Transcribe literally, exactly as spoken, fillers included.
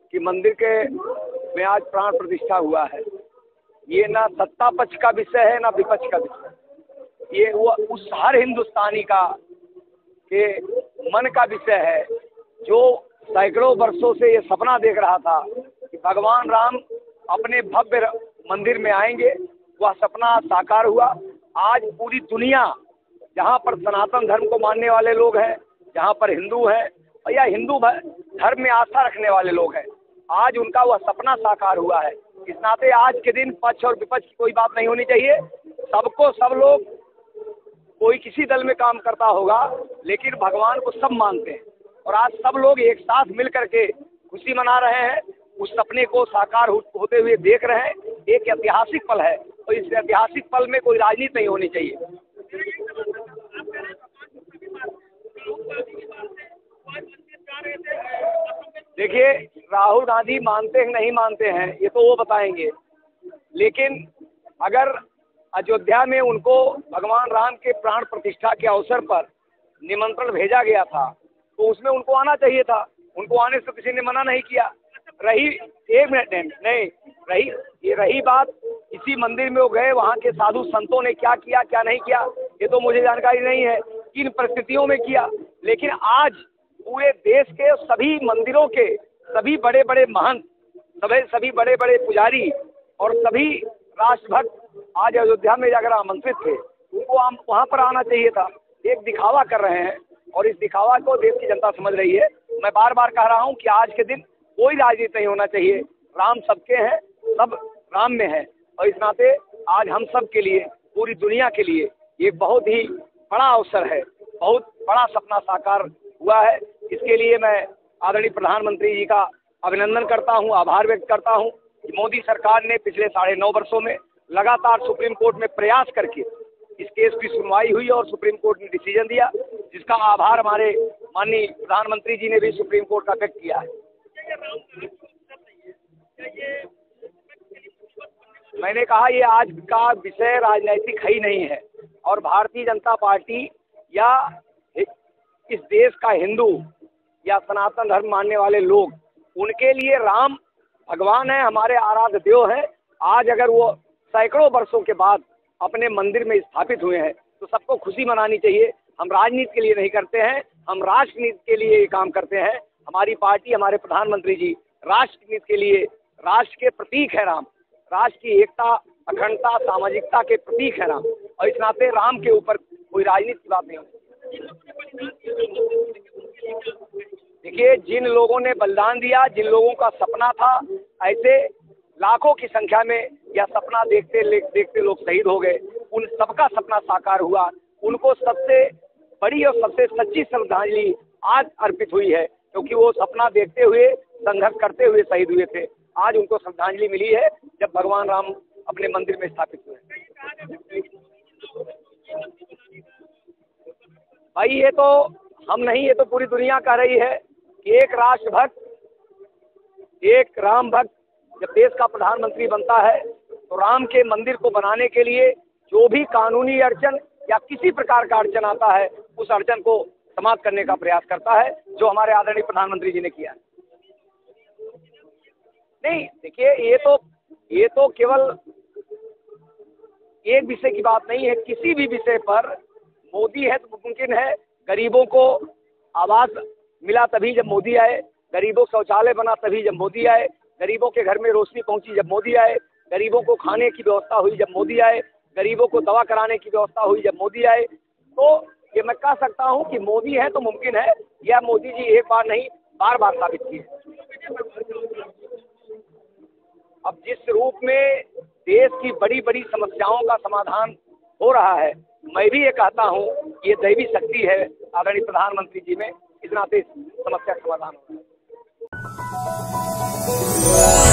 कि मंदिर के में आज प्राण प्रतिष्ठा हुआ है। ये ना सत्ता पक्ष का विषय है ना विपक्ष का विषय, ये वो उस हर हिंदुस्तानी का के मन का विषय है जो सैकड़ों वर्षों से ये सपना देख रहा था कि भगवान राम अपने भव्य मंदिर में आएंगे। वह सपना साकार हुआ। आज पूरी दुनिया, जहाँ पर सनातन धर्म को मानने वाले लोग हैं, जहाँ पर हिंदू हैं या हिंदू धर्म में आस्था रखने वाले लोग हैं, आज उनका वह सपना साकार हुआ है। इस नाते आज के दिन पक्ष और विपक्ष की कोई बात नहीं होनी चाहिए। सबको सब लोग, कोई किसी दल में काम करता होगा लेकिन भगवान को सब मानते हैं और आज सब लोग एक साथ मिल करके खुशी मना रहे हैं, उस सपने को साकार हो, होते हुए देख रहे हैं। एक ऐतिहासिक पल है और इस ऐतिहासिक पल में कोई राजनीति नहीं होनी चाहिए। देखिए, राहुल गांधी मानते हैं नहीं मानते हैं ये तो वो बताएंगे, लेकिन अगर अयोध्या में उनको भगवान राम के प्राण प्रतिष्ठा के अवसर पर निमंत्रण भेजा गया था तो उसमें उनको आना चाहिए था। उनको आने से किसी ने मना नहीं किया। रही एक मिनट नहीं रही ये रही बात इसी मंदिर में वो गए, वहाँ के साधु संतों ने क्या किया क्या नहीं किया ये तो मुझे जानकारी नहीं है, किन परिस्थितियों में किया। लेकिन आज पूरे देश के सभी मंदिरों के सभी बड़े बड़े महंत, सभी सभी बड़े बड़े पुजारी और सभी राष्ट्रभक्त आज अयोध्या में अगर आमंत्रित थे, उनको वहाँ पर आना चाहिए था। एक दिखावा कर रहे हैं और इस दिखावा को देश की जनता समझ रही है। मैं बार बार कह रहा हूँ कि आज के दिन कोई राजनीति नहीं होना चाहिए। राम सबके हैं, सब राम में है और इस नाते आज हम सब के लिए, पूरी दुनिया के लिए ये बहुत ही बड़ा अवसर है, बहुत बड़ा सपना साकार हुआ है। इसके लिए मैं आदरणीय प्रधानमंत्री जी का अभिनंदन करता हूँ, आभार व्यक्त करता हूँ कि मोदी सरकार ने पिछले साढ़े नौ वर्षों में लगातार सुप्रीम कोर्ट में प्रयास करके इस केस की सुनवाई हुई और सुप्रीम कोर्ट ने डिसीजन दिया, जिसका आभार हमारे माननीय प्रधानमंत्री जी ने भी सुप्रीम कोर्ट का व्यक्त किया है। मैंने कहा ये आज का विषय राजनीतिक है ही नहीं है और भारतीय जनता पार्टी या इस देश का हिंदू या सनातन धर्म मानने वाले लोग, उनके लिए राम भगवान है, हमारे आराध्य देव है। आज अगर वो सैकड़ों वर्षों के बाद अपने मंदिर में स्थापित हुए हैं तो सबको खुशी मनानी चाहिए। हम राजनीति के लिए नहीं करते हैं, हम राष्ट्र नीति के लिए काम करते हैं। हमारी पार्टी, हमारे प्रधानमंत्री जी राष्ट्र नीति के लिए, राष्ट्र के प्रतीक है राम, राष्ट्र की एकता, अखंडता, सामाजिकता के प्रतीक है राम और इस नाते राम के ऊपर कोई राजनीति की बात नहीं होती। देखिए, जिन लोगों ने बलिदान दिया, जिन लोगों का सपना था, ऐसे लाखों की संख्या में यह सपना देखते देखते लोग शहीद हो गए। उन सबका सपना साकार हुआ। उनको सबसे बड़ी और सबसे सच्ची श्रद्धांजलि आज अर्पित हुई है, क्योंकि वो सपना देखते हुए, संघर्ष करते हुए शहीद हुए थे। आज उनको श्रद्धांजलि मिली है जब भगवान राम अपने मंदिर में स्थापित हुए। भाई, ये तो हम नहीं, ये तो पूरी दुनिया कह रही है कि एक राष्ट्र भक्त, एक राम भक्त जब देश का प्रधानमंत्री बनता है तो राम के मंदिर को बनाने के लिए जो भी कानूनी अड़चन या किसी प्रकार का अड़चन आता है, उस अड़चन को समाप्त करने का प्रयास करता है, जो हमारे आदरणीय प्रधानमंत्री जी ने किया है। नहीं, देखिए, ये तो ये तो केवल एक विषय की बात नहीं है। किसी भी विषय पर मोदी है तो मुमकिन है। गरीबों को आवास मिला तभी जब मोदी आए, गरीबों को शौचालय बना तभी जब मोदी आए, गरीबों के घर में रोशनी पहुंची जब मोदी आए, गरीबों को खाने की व्यवस्था हुई जब मोदी आए, गरीबों को दवा कराने की व्यवस्था हुई जब मोदी आए। तो ये मैं कह सकता हूं कि मोदी है तो मुमकिन है। यह मोदी जी एक बार नहीं, बार बार साबित किए। अब जिस रूप में देश की बड़ी बड़ी समस्याओं का समाधान हो रहा है, मैं भी ये कहता हूं ये दैवी शक्ति है आदरणीय प्रधानमंत्री जी में, इस नाते समस्या का समाधान हो रहा है।